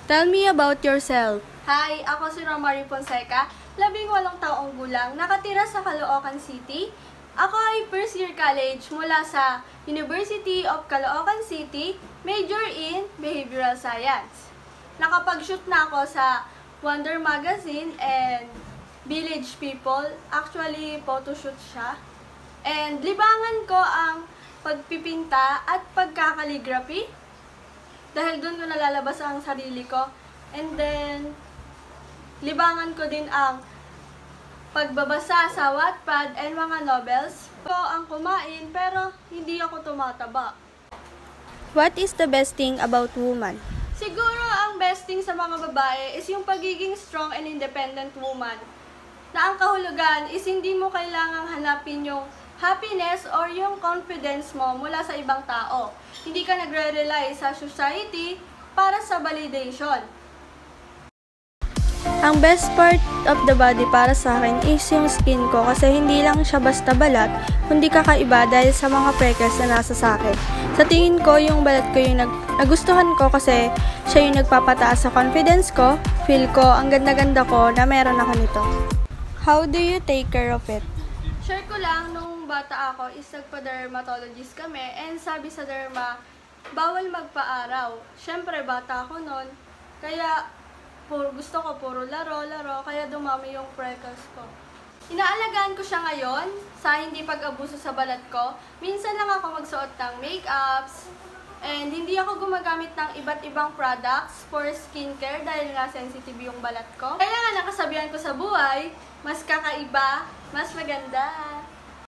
Tell me about yourself. Hi, ako si Romary Fonseca, 18 taong gulang, nakatira sa Caloocan City. Ako ay first year college mula sa University of Caloocan City, major in Behavioral Science. Nakapag-shoot na ako sa Wonder Magazine and Village People. Actually, photoshoot siya. And libangan ko ang pagpipinta at pagkakaligraphy. Dahil doon ko nalalabas ang sarili ko. And then, libangan ko din ang pagbabasa sa Wattpad and mga novels. Ko ang kumain pero hindi ako tumataba. What is the best thing about woman? Siguro ang best thing sa mga babae is yung pagiging strong and independent woman. Na ang kahulugan is hindi mo kailangang hanapin yung happiness or yung confidence mo mula sa ibang tao. Hindi ka nagre-rely sa society para sa validation. Ang best part of the body para sa akin is yung skin ko kasi hindi lang siya basta balat, kundi kakaiba dahil sa mga freckles na nasa sa akin. Sa tingin ko, yung balat ko yung nagustuhan ko kasi siya yung nagpapataas sa confidence ko. Feel ko, ang ganda-ganda ko na meron ako nito. How do you take care of it? Share ko lang, nung bata ako is nagpa-dermatologist kami and sabi sa derma, bawal magpa-araw. Siyempre, bata ako noon, kaya gusto ko puro laro, kaya dumami yung freckles ko. Inaalagaan ko siya ngayon sa hindi pag-abuso sa balat ko. Minsan lang ako magsuot ng makeups and hindi ako gumagamit ng iba't ibang products for skincare dahil nga sensitive yung balat ko. Kaya nga nakasabihan ko sa buhay, mas kakaiba, mas maganda.